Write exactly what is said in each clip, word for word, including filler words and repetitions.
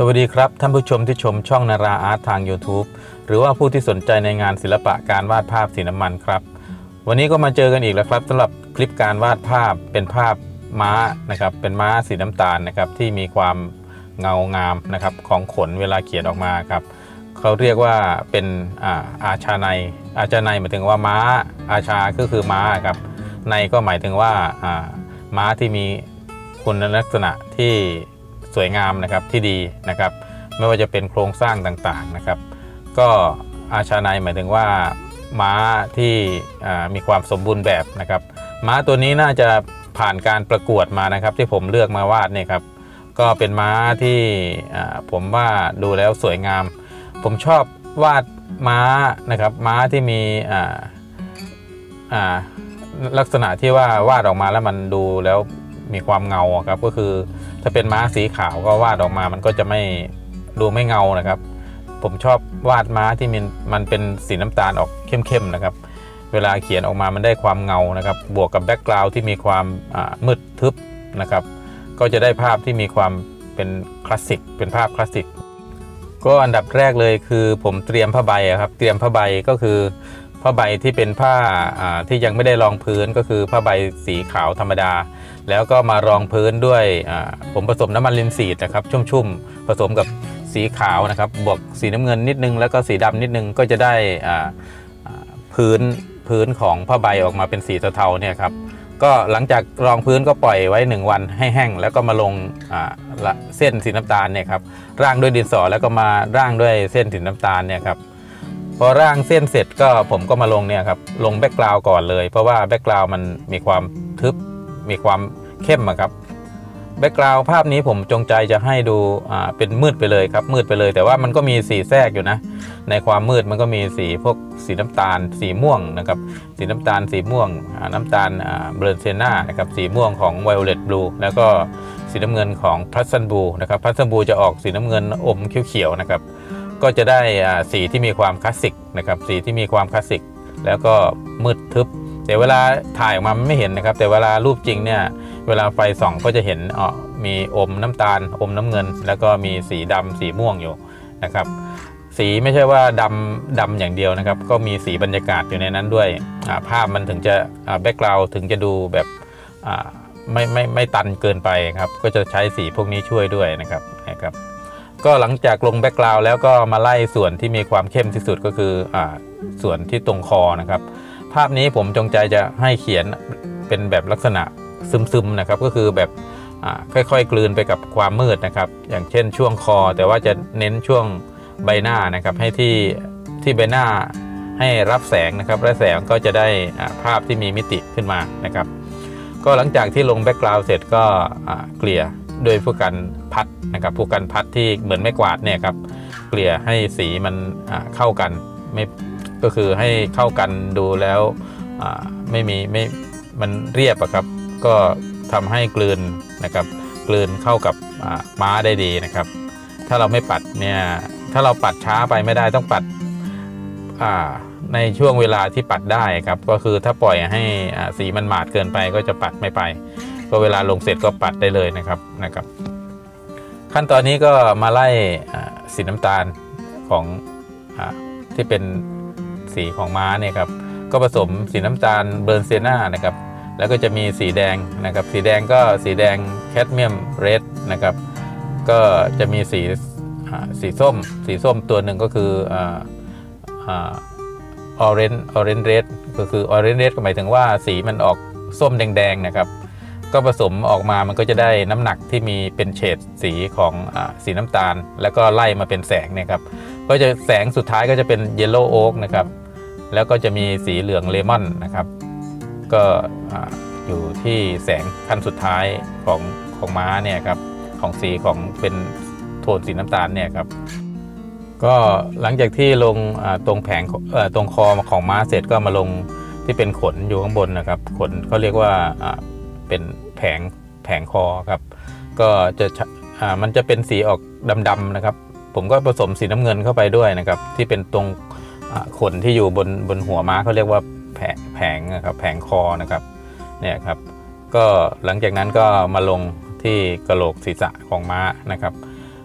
สวัสดีครับท่านผู้ชมที่ชมช่องนาราอาร์ตทาง YouTube หรือว่าผู้ที่สนใจในงานศิลปะการวาดภาพสีน้ำมันครับวันนี้ก็มาเจอกันอีกแล้วครับสำหรับคลิปการวาดภาพเป็นภาพม้านะครับเป็นม้าสีน้ำตาลนะครับที่มีความเงางามนะครับของขนเวลาเขียนออกมาครับเขาเรียกว่าเป็นอาอาชาในอาชาในหมายถึงว่าม้าอาชาก็คือม้าครับในก็หมายถึงว่าม้าที่มีคุณลักษณะที่สวยงามนะครับที่ดีนะครับไม่ว่าจะเป็นโครงสร้างต่างๆนะครับก็อาชาในหมายถึงว่าม้าที่มีความสมบูรณ์แบบนะครับม้าตัวนี้น่าจะผ่านการประกวดมานะครับที่ผมเลือกมาวาดเนี่ยครับก็เป็นม้าที่ผมว่าดูแล้วสวยงามผมชอบวาดม้านะครับม้าที่มีลักษณะที่ว่าวาดออกมาแล้วมันดูแล้วมีความเงาครับก็คือถ้าเป็นม้าสีขาวก็วาดออกมามันก็จะไม่ดูไม่เงานะครับผมชอบวาดม้าที่มันมันเป็นสีน้ำตาลออกเข้มๆนะครับเวลาเขียนออกมามันได้ความเงานะครับบวกกับแบ็กกราวด์ที่มีความมืดทึบนะครับก็จะได้ภาพที่มีความเป็นคลาสสิกเป็นภาพคลาสสิกก็อันดับแรกเลยคือผมเตรียมผ้าใบครับเตรียมผ้าใบก็คือผ้าใบที่เป็นผ้าที่ยังไม่ได้รองพื้นก็คือผ้าใบสีขาวธรรมดาแล้วก็มารองพื้นด้วยผมผสมน้ำมันลินซีดนะครับชุ่มๆผสมกับสีขาวนะครับบวกสีน้ำเงินนิดนึงแล้วก็สีดำนิดนึงก็จะได้พื้นพื้นของผ้าใบออกมาเป็นสีเทาๆเนี่ยครับก็หลังจากรองพื้นก็ปล่อยไว้หนึ่งวันให้แห้งแล้วก็มาลงเส้นสีน้ำตาลเนี่ยครับร่างด้วยดินสอแล้วก็มาร่างด้วยเส้นสีน้ำตาลเนี่ยครับพอร่างเส้นเสร็จก็ผมก็มาลงเนี่ยครับลงแบ็กกราวด์ก่อนเลยเพราะว่าแบ็กกราวด์มันมีความทึบมีความเข้มครับแบ็กกราวด์ภาพนี้ผมจงใจจะให้ดูเป็นมืดไปเลยครับมืดไปเลยแต่ว่ามันก็มีสีแทรกอยู่นะในความมืดมันก็มีสีพวกสีน้ำตาลสีม่วงนะครับสีน้ำตาลสีม่วงน้ำตาลเบรนเซน่านะครับสีม่วงของไวโอเลตบลูแล้วก็สีน้ำเงินของพัสซันบลูนะครับพัสซันบลูจะออกสีน้ำเงินอมเขียวๆนะครับก็จะได้สีที่มีความคลาสสิกนะครับสีที่มีความคลาสสิกแล้วก็มืดทึบแต่เวลาถ่ายออกมาไม่เห็นนะครับแต่เวลารูปจริงเนี่ยเวลาไฟส่องก็จะเห็นอ๋อมีอมน้ำตาลอมน้ำเงินแล้วก็มีสีดำสีม่วงอยู่นะครับสีไม่ใช่ว่าดำดำอย่างเดียวนะครับก็มีสีบรรยากาศอยู่ในนั้นด้วยภาพมันถึงจะแบ็กกราวด์ถึงจะดูแบบไม่ไม่ไม่ตันเกินไปครับก็จะใช้สีพวกนี้ช่วยด้วยนะครับนะครับก็หลังจากลงแบ็กกราวด์แล้วก็มาไล่ส่วนที่มีความเข้มที่สุดก็คืออส่วนที่ตรงคอนะครับภาพนี้ผมจงใจจะให้เขียนเป็นแบบลักษณะซึมๆนะครับก็คือแบบค่อยๆกลืนไปกับความมืดนะครับอย่างเช่นช่วงคอแต่ว่าจะเน้นช่วงใบหน้านะครับให้ที่ที่ใบหน้าให้รับแสงนะครับและแสงก็จะได้ภาพที่มีมิติขึ้นมานะครับก็หลังจากที่ลงแบ็กกราวด์เสร็จก็เกลี่ยด้วยผู้กันพัดนะครับผู้กันพัดที่เหมือนไม้กวาดเนี่ยครับเกลี่ยให้สีมันเข้ากันไม่ก็คือให้เข้ากันดูแล้วไม่มีไม่มันเรียบอะครับก็ทำให้กลืนนะครับกลืนเข้ากับม้าได้ดีนะครับถ้าเราไม่ปัดเนี่ยถ้าเราปัดช้าไปไม่ได้ต้องปัดในช่วงเวลาที่ปัดได้ครับก็คือถ้าปล่อยให้สีมันหมาดเกินไปก็จะปัดไม่ไปก็เวลาลงเสร็จก็ปัดได้เลยนะครับนะครับขั้นตอนนี้ก็มาไล่สีน้ำตาลของที่เป็นสีของม้าเนี่ยครับก็ผสมสีน้ำตาลเบรนเซน่านะครับแล้วก็จะมีสีแดงนะครับสีแดงก็สีแดงแคดเมียมเรดนะครับก็จะมีสีสีส้มสีส้มตัวหนึ่งก็คือออเรนจ์ออเรนจ์เรดก็คือออเรนจ์เรดก็หมายถึงว่าสีมันออกส้มแดงๆนะครับก็ผสมออกมามันก็จะได้น้ำหนักที่มีเป็นเฉดสีของอสีน้ำตาลแล้วก็ไล่มาเป็นแสงเนี่ยครับก็จะแสงสุดท้ายก็จะเป็นเยลโล่โอ๊กนะครับแล้วก็จะมีสีเหลืองเลมอนนะครับก็อยู่ที่แสงขั้นสุดท้ายของของม้าเนี่ยครับของสีของเป็นโทนสีน้ำตาลเนี่ยครับก็หลังจากที่ลงตรงแผงตรงคอของม้าเสร็จก็มาลงที่เป็นขนอยู่ข้างบนนะครับขนเขาเรียกว่าเป็นแผงแผงคอครับก็จะมันจะเป็นสีออกดำๆนะครับผมก็ผสมสีน้ำเงินเข้าไปด้วยนะครับที่เป็นตรงขนที่อยู่บนบนหัวม้าเขาเรียกว่าแผงแผงนะครับแผงคอนะครับเนี่ยครับก็หลังจากนั้นก็มาลงที่กระโหลกศีรษะของม้านะครับ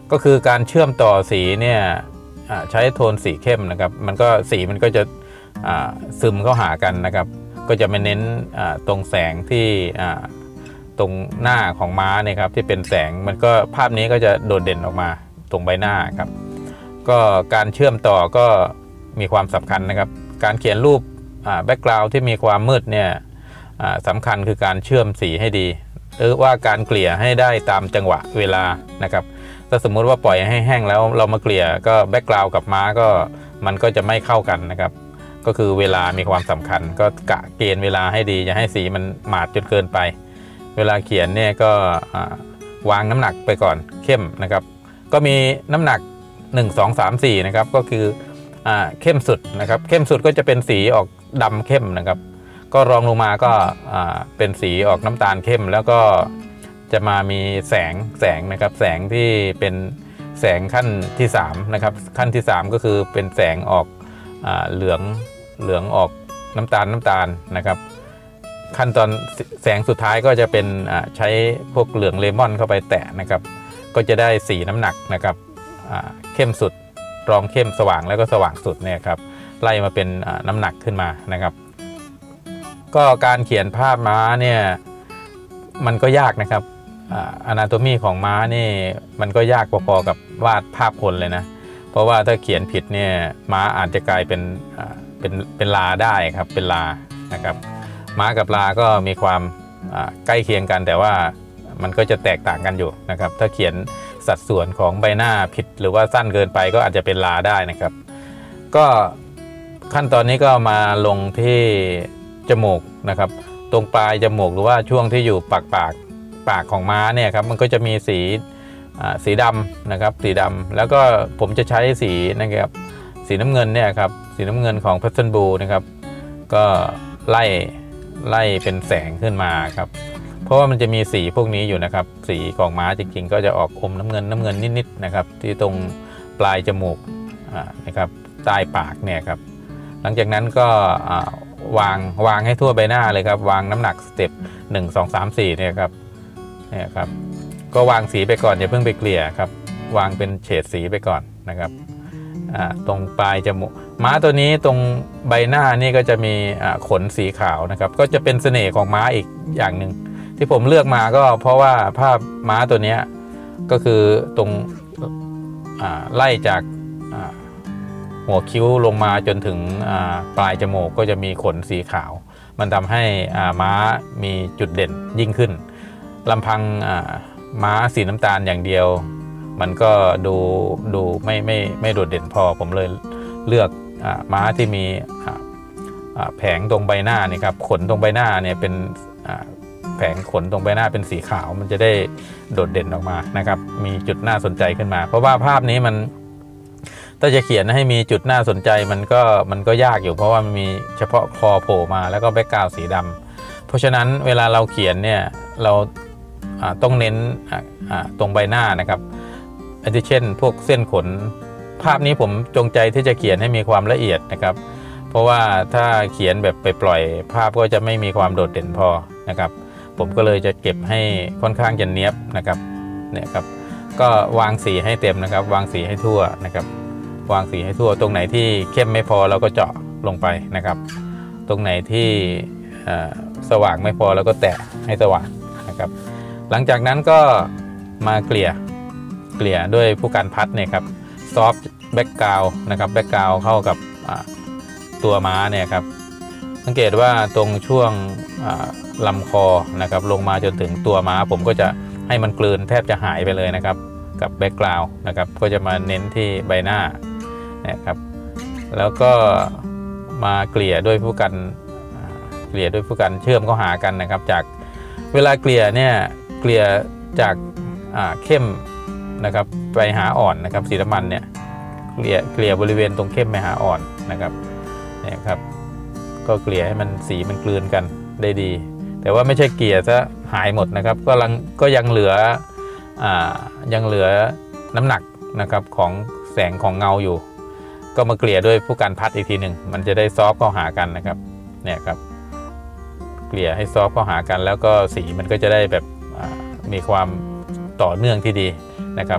ก็คือการเชื่อมต่อสีเนี่ยใช้โทนสีเข้มนะครับมันก็สีมันก็จะซึมเข้าหากันนะครับก็จะไม่เน้นตรงแสงที่ตรงหน้าของม้าเนี่ยครับที่เป็นแสงมันก็ภาพนี้ก็จะโดดเด่นออกมาตรงใบหน้าครับก็การเชื่อมต่อก็มีความสำคัญนะครับการเขียนรูปแบ็กกราวด์ที่มีความมืดเนี่ยสำคัญคือการเชื่อมสีให้ดีหรือว่าการเกลี่ยให้ได้ตามจังหวะเวลานะครับถ้าสมมุติว่าปล่อยให้แห้งแล้วเรามาเกลี่ยก็แบ็กกราวด์กับม้าก็มันก็จะไม่เข้ากันนะครับก็คือเวลามีความสำคัญก็กะเกณฑ์เวลาให้ดีอย่าให้สีมันหมาดจนเกินไปเวลาเขียนเนี่ยก็วางน้ำหนักไปก่อนเข้มนะครับก็มีน้ำหนักหนึ่ง สอง สาม สี่นะครับก็คือเข้มสุดนะครับเข้มสุดก็จะเป็นสีออกดำเข้มนะครับก็รองลงมาก็เป็นสีออกน้ำตาลเข้มแล้วก็จะมามีแสงแสงนะครับแสงที่เป็นแสงขั้นที่สามนะครับขั้นที่สามก็คือเป็นแสงออกเหลืองเหลืองออกน้ำตาลน้ำตาลนะครับขั้นตอนแสงสุดท้ายก็จะเป็นใช้พวกเหลืองเลมอนเข้าไปแตะนะครับก็จะได้สีน้ำหนักนะครับเข้มสุดรองเข้มสว่างแล้วก็สว่างสุดเนี่ยครับไล่มาเป็นน้ำหนักขึ้นมานะครับก็การเขียนภาพม้าเนี่ยมันก็ยากนะครับอนาโตมีของม้านี่มันก็ยากพอๆกับวาดภาพคนเลยนะเพราะว่าถ้าเขียนผิดเนี่ยม้าอาจจะกลายเป็นเป็นเป็นลาได้ครับเป็นลานะครับม้ากับลาก็มีความใกล้เคียงกันแต่ว่ามันก็จะแตกต่างกันอยู่นะครับถ้าเขียนสัดส่วนของใบหน้าผิดหรือว่าสั้นเกินไปก็อาจจะเป็นลาได้นะครับก็ขั้นตอนนี้ก็มาลงที่จมูกนะครับตรงปลายจมูกหรือว่าช่วงที่อยู่ปากปากปากของม้าเนี่ยครับมันก็จะมีสีสีดำนะครับสีดำแล้วก็ผมจะใช้สีนะครับสีน้ำเงินเนี่ยครับสีน้ำเงินของพัสเซนบูนะครับก็ไล่ไล่เป็นแสงขึ้นมาครับเพราะว่ามันจะมีสีพวกนี้อยู่นะครับสีของม้าจริงๆก็จะออกอมน้ำเงินน้ำเงินนิดๆนะครับที่ตรงปลายจมูกนะครับใต้ปากเนี่ยครับหลังจากนั้นก็วางวางให้ทั่วใบหน้าเลยครับวางน้ำหนักสเต็ปหนึ่ง สอง สาม สี่เนี่ยครับเนี่ยครับก็วางสีไปก่อนอย่าเพิ่งไปเกลี่ยครับวางเป็นเฉดสีไปก่อนนะครับตรงปลายจมูกม้าตัวนี้ตรงใบหน้านี่ก็จะมีขนสีขาวนะครับก็จะเป็นเสน่ห์ของม้าอีกอย่างหนึ่งที่ผมเลือกมาก็เพราะว่าภาพม้าตัวนี้ก็คือตรงไล่จากหัวคิ้วลงมาจนถึงปลายจมูกก็จะมีขนสีขาวมันทำให้ม้ามีจุดเด่นยิ่งขึ้นลำพังม้าสีน้ำตาลอย่างเดียวมันก็ดูดูไม่ไม่ไม่โดดเด่นพอผมเลยเลือกม้าที่มีแผงตรงใบหน้านี่ครับขนตรงใบหน้าเนี่ยเป็นแผงขนตรงใบหน้าเป็นสีขาวมันจะได้โดดเด่นออกมานะครับมีจุดน่าสนใจขึ้นมาเพราะว่าภาพนี้มันถ้าจะเขียนให้มีจุดน่าสนใจมันก็มันก็ยากอยู่เพราะว่ามันมีเฉพาะคอโผล่มาแล้วก็แบ็กกราวด์สีดำเพราะฉะนั้นเวลาเราเขียนเนี่ยเราต้องเน้นตรงใบหน้านะครับอาทิเช่นพวกเส้นขนภาพนี้ผมจงใจที่จะเขียนให้มีความละเอียดนะครับเพราะว่าถ้าเขียนแบบไปปล่อยภาพก็จะไม่มีความโดดเด่นพอนะครับผมก็เลยจะเก็บให้ค่อนข้างจะเนียบนะครับเนี่ยครับก็วางสีให้เต็มนะครับวางสีให้ทั่วนะครับวางสีให้ทั่วตรงไหนที่เข้มไม่พอเราก็เจาะลงไปนะครับตรงไหนที่สว่างไม่พอเราก็แตะให้สว่างนะครับหลังจากนั้นก็มาเกลี่ยเกลี่ยด้วยผู้การพัดเนี่ยครับซอฟต์แบ็กกราวด์นะครับแบ็กกราวด์เข้ากับตัวม้าเนี่ยครับสังเกตว่าตรงช่วงลำคอนะครับลงมาจนถึงตัวม้าผมก็จะให้มันกลืนแทบจะหายไปเลยนะครับกับแบ็กกราวด์นะครับก็จะมาเน้นที่ใบหน้านะครับแล้วก็มาเกลี่ยด้วยผู้กันเกลี่ยด้วยผู้กันเชื่อมเข้าหากันนะครับจากเวลาเกลี่ยเนี่ยเกลี่ยจากเข้มนะครับไปหาอ่อนนะครับสีน้ำมันเนี่ยเกลี่ยเกลี่ยบริเวณตรงเข้มไปหาอ่อนนะครับเนี่ยครับก็เกลี่ยให้มันสีมันกลืนกันได้ดีแต่ว่าไม่ใช่เกลี่ยซะหายหมดนะครับก็ยังก็ยังเหลืออ่ายังเหลือน้ำหนักนะครับของแสงของเงาอยู่ก็มาเกลี่ยด้วยผู้การพัดอีกทีหนึ่งมันจะได้ซอฟต์เข้าหากันนะครับเนี่ยครับเกลี่ยให้ซอฟต์เข้าหากันแล้วก็สีมันก็จะได้แบบมีความต่อเนื่องที่ดีนะครับ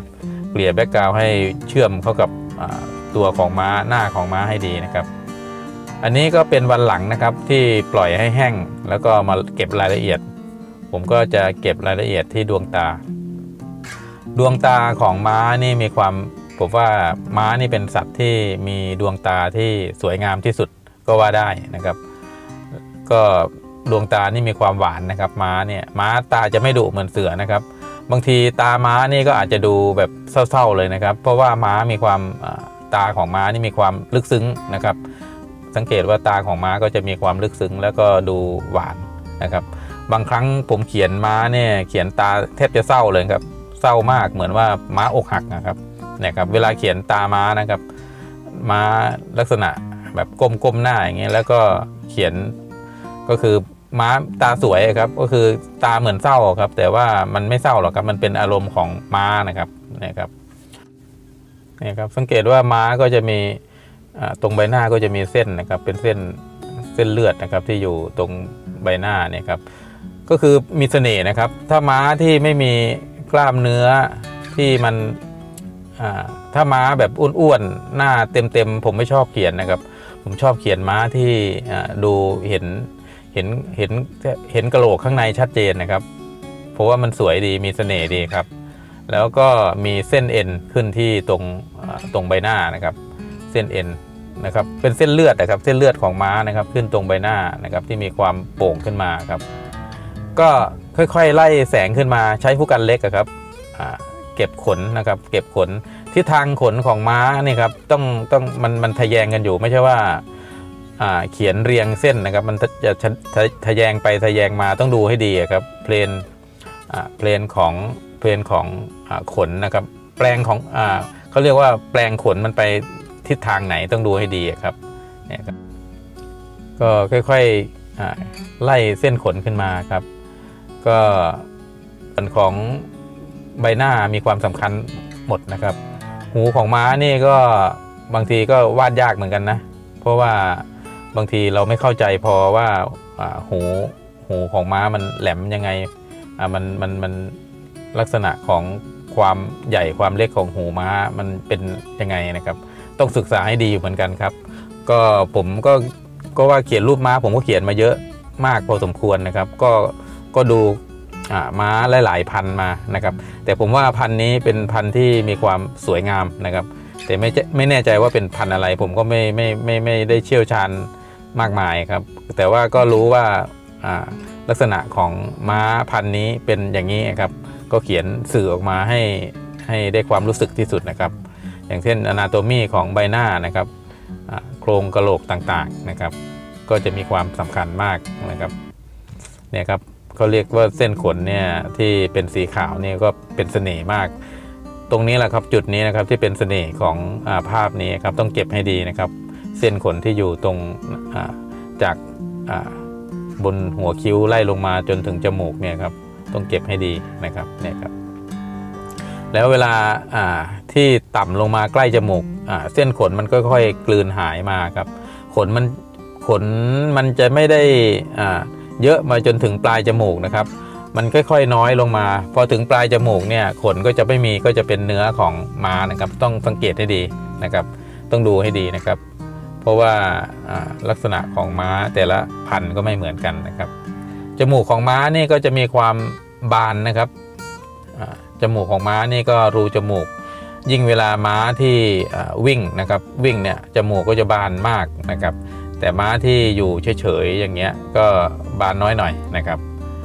เกลี่ยแบ็กกราวด์ให้เชื่อมเข้ากับตัวของม้าหน้าของม้าให้ดีนะครับอันนี้ก็เป็นวันหลังนะครับที่ปล่อยให้แห้งแล้วก็มาเก็บรายละเอียดผมก็จะเก็บรายละเอียดที่ดวงตาดวงตาของม้านี่มีความผมว่าม้านี่เป็นสัตว์ที่มีดวงตาที่สวยงามที่สุดก็ว่าได้นะครับก็ดวงตานี่มีความหวานนะครับม้าเนี่ยม้าตาจะไม่ดุเหมือนเสือนะครับบางทีตาม้านี่ก็อาจจะดูแบบเศร้าๆเลยนะครับเพราะว่าม้ามีความตาของม้านี่มีความลึกซึ้งนะครับสังเกตว่าตาของม้าก็จะมีความลึกซึ้งแล้วก็ดูหวานนะครับบางครั้งผมเขียนม้าเนี่ยเขียนตาแทบจะเศร้าเลยครับเศร้ามากเหมือนว่าม้าอกหักนะครับเนี่ยครับเวลาเขียนตาม้านะครับม้าลักษณะแบบก้มๆหน้าอย่างเงี้ยแล้วก็เขียนก็คือม้าตาสวยครับก็คือตาเหมือนเศร้าครับแต่ว่ามันไม่เศร้าหรอกครับมันเป็นอารมณ์ของม้านะครับเนี่ยครับเนี่ยครับสังเกตว่าม้าก็จะมีตรงใบหน้าก็จะมีเส้นนะครับเป็นเส้นเส้นเลือดนะครับที่อยู่ตรงใบหน้าเนี่ยครับก็คือมีเสน่ห์นะครับถ้าม้าที่ไม่มีกล้ามเนื้อที่มันถ้าม้าแบบอ้วนๆหน้าเต็มๆผมไม่ชอบเขียนนะครับผมชอบเขียนม้าที่ดูเห็นเห็นเห็นเห็นกระโหลกข้างในชัดเจนนะครับเพราะว่ามันสวยดีมีเสน่ห์ดีครับแล้วก็มีเส้นเอ็นขึ้นที่ตรงตรงใบหน้านะครับเส้นเอ็นนะครับเป็นเส้นเลือดนะครับเส้นเลือดของม้านะครับขึ้นตรงใบหน้านะครับที่มีความโป่งขึ้นมาครับก็ค่อยๆไล่แสงขึ้นมาใช้ผู้กันเล็กครับเก็บขนนะครับเก็บขนทิศทางขนของม้านี่ครับต้องต้องมันมันทะแยงกันอยู่ไม่ใช่ว่าเขียนเรียงเส้นนะครับมันจะทะแยงไปทะแยงมาต้องดูให้ดีครับเพลนเพลนของเพลนของขนนะครับแปลงของเขาเรียกว่าแปลงขนมันไปทิศทางไหนต้องดูให้ดีครับเนี่ยครับก็ค่อยๆไล่เส้นขนขึ้นมาครับก็ส่วนของใบหน้ามีความสำคัญหมดนะครับหูของม้านี่ก็บางทีก็วาดยากเหมือนกันนะเพราะว่าบางทีเราไม่เข้าใจพอว่าหูหูของม้ามันแหลมยังไงมันมันมันลักษณะของความใหญ่ความเล็กของหูม้ามันเป็นยังไงนะครับต้องศึกษาให้ดีอยู่เหมือนกันครับก็ผมก็ก็ว่าเขียนรูปม้าผมก็เขียนมาเยอะมากพอสมควรนะครับก็ก็ดูม้าหลายๆพันมานะครับแต่ผมว่าพันนี้เป็นพันที่มีความสวยงามนะครับแต่ไม่ไม่แน่ใจว่าเป็นพันอะไรผมก็ไม่ไม่ไม่ไม่ได้เชี่ยวชาญมากมายครับแต่ว่าก็รู้ว่าลักษณะของม้าพันนี้เป็นอย่างนี้ครับก็เขียนสื่อออกมาให้ให้ได้ความรู้สึกที่สุดนะครับอย่างเช่นอนาโตมีของใบหน้านะครับโครงกะโหลกต่างๆนะครับก็จะมีความสำคัญมากนะครับเนี่ยครับเขาเรียกว่าเส้นขนเนี่ยที่เป็นสีขาวนี่ก็เป็นเสน่ห์มากตรงนี้แหละครับจุดนี้นะครับที่เป็นเสน่ห์ของอาภาพนี้ครับต้องเก็บให้ดีนะครับเส้นขนที่อยู่ตรงจากบนหัวคิ้วไล่ลงมาจนถึงจมูกเนี่ยครับต้องเก็บให้ดีนะครับเนี่ยครับแล้วเวลาที่ต่ำลงมาใกล้จมูกเส้นขนมันค่อยๆกลืนหายมาครับขนมันขนมันจะไม่ได้เยอะมาจนถึงปลายจมูกนะครับมันค่อยๆน้อยลงมาพอถึงปลายจมูกเนี่ยขนก็จะไม่มีก็จะเป็นเนื้อของม้านะครับต้องสังเกตให้ดีนะครับต้องดูให้ดีนะครับเพราะว่าลักษณะของม้าแต่ละพันธุ์ก็ไม่เหมือนกันนะครับจมูกของม้านี่ก็จะมีความบานนะครับจมูกของม้านี่ก็รูจมูกยิ่งเวลาม้าที่วิ่งนะครับวิ่งเนี่ยจมูกก็จะบานมากนะครับแต่ม้าที่อยู่เฉยๆอย่างเงี้ยก็บานน้อยหน่อยนะครับ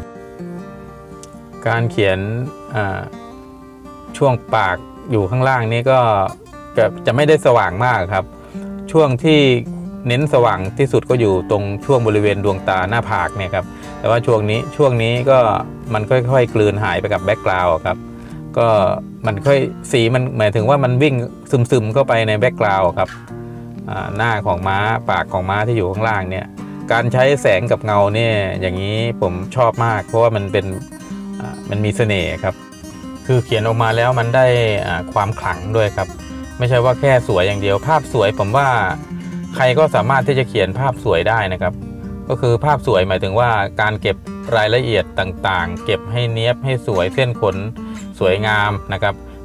การเขียนช่วงปากอยู่ข้างล่างนี้ก็จะไม่ได้สว่างมากครับช่วงที่เน้นสว่างที่สุดก็อยู่ตรงช่วงบริเวณดวงตาหน้าผากเนี่ยครับแต่ว่าช่วงนี้ช่วงนี้ก็มันค่อยๆกลืนหายไปกับแบ็กกราวด์ครับก็มันค่อยสีมันหมายถึงว่ามันวิ่งซึมๆเข้าไปในแบ็กกราวด์ครับหน้าของม้าปากของม้าที่อยู่ข้างล่างเนี่ยการใช้แสงกับเงาเนี่ยอย่างนี้ผมชอบมากเพราะว่ามันเป็นมันมีเสน่ห์ครับคือเขียนออกมาแล้วมันได้ความขลังด้วยครับไม่ใช่ว่าแค่สวยอย่างเดียวภาพสวยผมว่าใครก็สามารถที่จะเขียนภาพสวยได้นะครับก็คือภาพสวยหมายถึงว่าการเก็บรายละเอียดต่างๆเก็บให้เนียบให้สวยเส้นขนสวยงามนะครับ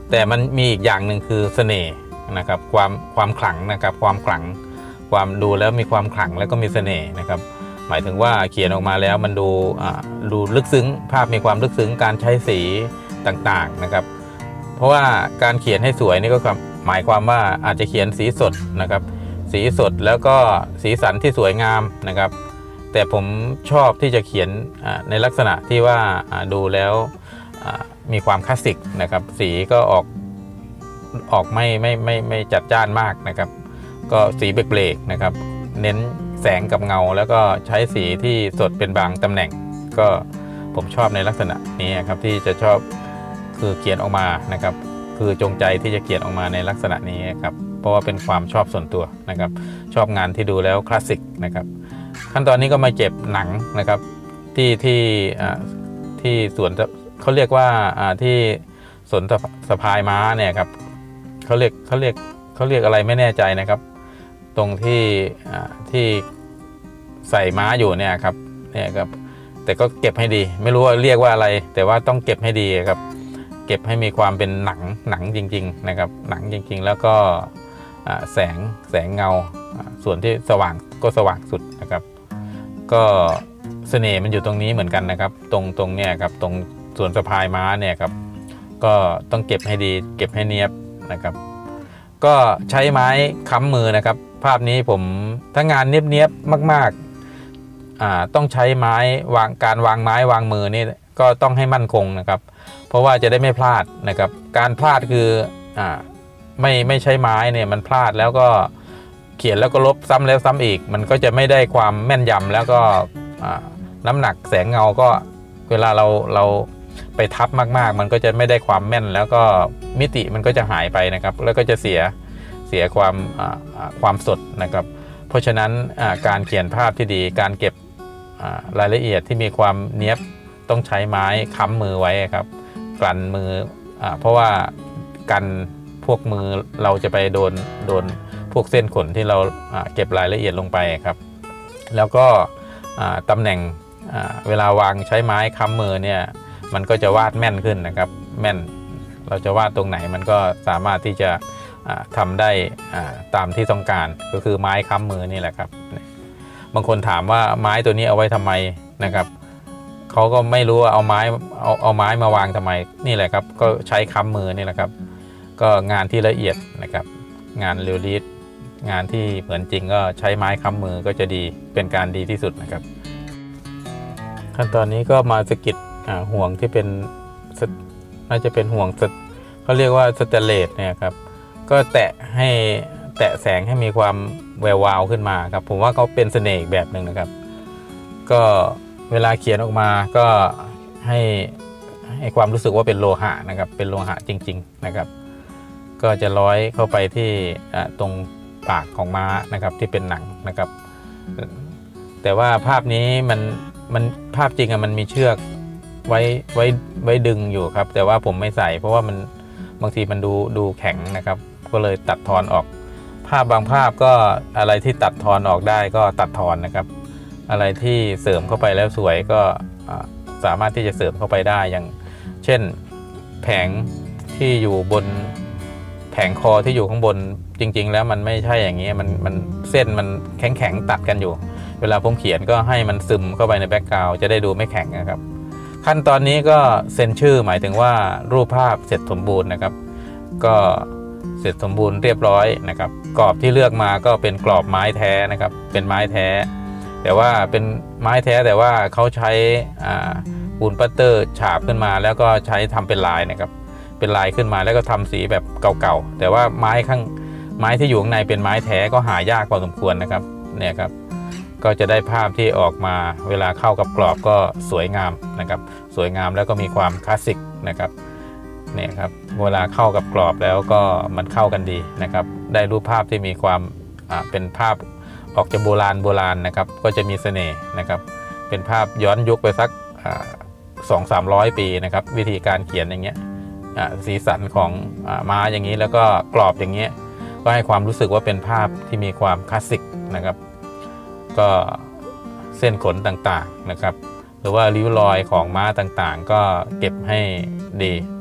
แต่มันมีอีกอย่างหนึ่งคือเสน่ห์นะครับความความขลังนะครับความขลังความดูแล้วมีความขลังแล้วก็มีเสน่ห์นะครับหมายถึงว่าเขียนออกมาแล้วมันดูดูลึกซึ้งภาพมีความลึกซึ้งการใช้สีต่างๆนะครับเพราะว่าการเขียนให้สวยนี่ก็หมายความว่าอาจจะเขียนสีสดนะครับสีสดแล้วก็สีสันที่สวยงามนะครับแต่ผมชอบที่จะเขียนในลักษณะที่ว่าดูแล้วมีความคลาสสิกนะครับสีก็ออกออกไม่ไม่ไม่ไม่จัดจ้านมากนะครับก็สีเบรกๆนะครับเน้นแสงกับเงาแล้วก็ใช้สีที่สดเป็นบางตำแหน่งก็ผมชอบในลักษณะนี้ครับที่จะชอบคือเขียนออกมานะครับคือจงใจที่จะเขียนออกมาในลักษณะนี้ครับเพราะว่าเป็นความชอบส่วนตัวนะครับชอบงานที่ดูแล้วคลาสสิกนะครับขั้นตอนนี้ก็มาเก็บหนังนะครับที่ที่ที่สวนเขาเรียกว่าที่สวนสะพายม้าเนี่ยครับเขาเรียกเขาเรียกเขาเรียกอะไรไม่แน่ใจนะครับตรงที่ที่ใส่ม้าอยู่เนี่ยครับเนี่ยครับแต่ก็เก็บให้ดีไม่รู้ว่าเรียกว่าอะไรแต่ว่าต้องเก็บให้ดีครับเก็บให้มีความเป็นหนังหนังจริงๆนะครับหนังจริงๆแล้วก็แสงแสงเงาส่วนที่สว่างก็สว่างสุดนะครับก็เสน่ห์มันอยู่ตรงนี้เหมือนกันนะครับตรงตรงเนี่ยครับตรงส่วนสะพายม้าเนี่ยครับก็ต้องเก็บให้ดีเก็บให้เนียบนะครับก็ใช้ไม้ค้ำมือนะครับภาพนี้ผมถ้างานเนียบๆมากๆอ่าต้องใช้ไม้วางการวางไม้วางมือนี่ก็ต้องให้มั่นคงนะครับเพราะว่าจะได้ไม่พลาดนะครับการพลาดคืออ่าไม่ไม่ใช้ไม้เนี่ยมันพลาดแล้วก็เขียนแล้วก็ลบซ้ำแล้วซ้ำอีกมันก็จะไม่ได้ความแม่นยำแล้วก็น้ำหนักแสงเงาก็เวลาเราเราไปทับมากๆมันก็จะไม่ได้ความแม่นแล้วก็มิติมันก็จะหายไปนะครับแล้วก็จะเสียเสียความความสดนะครับเพราะฉะนั้นการเขียนภาพที่ดีการเก็บรายละเอียดที่มีความเนียบต้องใช้ไม้ค้ำมือไว้ครับกลั่นมือเพราะว่ากันพวกมือเราจะไปโดนโดนพวกเส้นขนที่เราเก็บรายละเอียดลงไปครับแล้วก็ตำแหน่งเวลาวางใช้ไม้ค้ำมือเนี่ยมันก็จะวาดแม่นขึ้นนะครับแม่นเราจะวาดตรงไหนมันก็สามารถที่จะทำได้ตามที่ต้องการก็คือไม้ค้ำมือนี่แหละครับบางคนถามว่าไม้ตัวนี้เอาไว้ทำไมนะครับเขาก็ไม่รู้ว่าเอาไม้เอาเอาไม้มาวางทำไมนี่แหละครับก็ใช้ค้ำมือนี่แหละครับก็งานที่ละเอียดนะครับงานเรียลลิสต์งานที่เหมือนจริงก็ใช้ไม้ค้ำมือก็จะดีเป็นการดีที่สุดนะครับขั้นตอนนี้ก็มาสกิดห่วงที่เป็นน่าจะเป็นห่วงเขาเรียกว่าสแตนเลสเนี่ยครับก็แตะให้แตะแสงให้มีความแวววาวขึ้นมาครับผมว่าเขาเป็นเสน่ห์อีกแบบหนึ่งนะครับก็เวลาเขียนออกมาก็ให้ให้ความรู้สึกว่าเป็นโลหะนะครับเป็นโลหะจริงๆนะครับก็จะร้อยเข้าไปที่ตรงปากของม้านะครับที่เป็นหนังนะครับแต่ว่าภาพนี้มันมันภาพจริงอะมันมีเชือกไว้ไว้ไว้ดึงอยู่ครับแต่ว่าผมไม่ใส่เพราะว่ามันบางทีมันดูดูแข็งนะครับก็เลยตัดทอนออกภาพบางภาพก็อะไรที่ตัดทอนออกได้ก็ตัดทอนนะครับอะไรที่เสริมเข้าไปแล้วสวยก็สามารถที่จะเสริมเข้าไปได้อย่างเช่นแผงที่อยู่บนแผงคอที่อยู่ข้างบนจริงๆแล้วมันไม่ใช่อย่างนี้มันมันเส้นมันแข็งแข็งตัดกันอยู่เวลาผมเขียนก็ให้มันซึมเข้าไปในแบ็กกราวด์จะได้ดูไม่แข็งนะครับขั้นตอนนี้ก็เซ็นชื่อหมายถึงว่ารูปภาพเสร็จสมบูรณ์นะครับก็เสร็จสมบูรณ์เรียบร้อยนะครับกรอบที่เลือกมาก็เป็นกรอบไม้แท้นะครับเป็นไม้แท้แต่ว่าเป็นไม้แท้แต่ว่าเขาใช้ปูนปัตเตอร์ฉาบขึ้นมาแล้วก็ใช้ทำเป็นลายนะครับเป็นลายขึ้นมาแล้วก็ทำสีแบบเก่าๆแต่ว่าไม้ข้างไม้ที่อยู่ข้างในเป็นไม้แท้ก็หายากพอสมควรนะครับเนี่ยครับก็จะได้ภาพที่ออกมาเวลาเข้ากับกรอบก็สวยงามนะครับสวยงามแล้วก็มีความคลาสสิกนะครับเนี่ยครับเวลาเข้ากับกรอบแล้วก็มันเข้ากันดีนะครับได้รูปภาพที่มีความเป็นภาพออกจากโบราณโบราณนะครับก็จะมีเสน่ห์นะครับเป็นภาพย้อนยุคไปสักสองสามร้อยปีนะครับวิธีการเขียนอย่างเงี้ยสีสันของม้าอย่างนี้แล้วก็กรอบอย่างเงี้ยก็ให้ความรู้สึกว่าเป็นภาพที่มีความคลาสสิกนะครับก็เส้นขนต่างๆนะครับหรือว่าริ้วรอยของม้าต่างๆก็เก็บให้ดี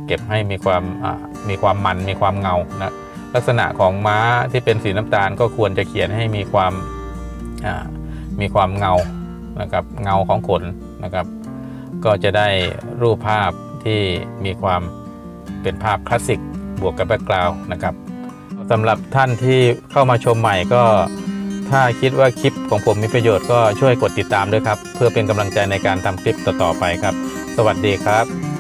เก็บให้มีความมีความมันมีความเงานะลักษณะของม้าที่เป็นสีน้ำตาลก็ควรจะเขียนให้มีความมีความเงานะครับเงาของขนนะครับก็จะได้รูปภาพที่มีความเป็นภาพคลาสสิกบวกกับแบ็กกราวด์นะครับสำหรับท่านที่เข้ามาชมใหม่ก็ถ้าคิดว่าคลิปของผมมีประโยชน์ก็ช่วยกดติดตามด้วยครับเพื่อเป็นกำลังใจในการทำคลิปต่อๆไปครับสวัสดีครับ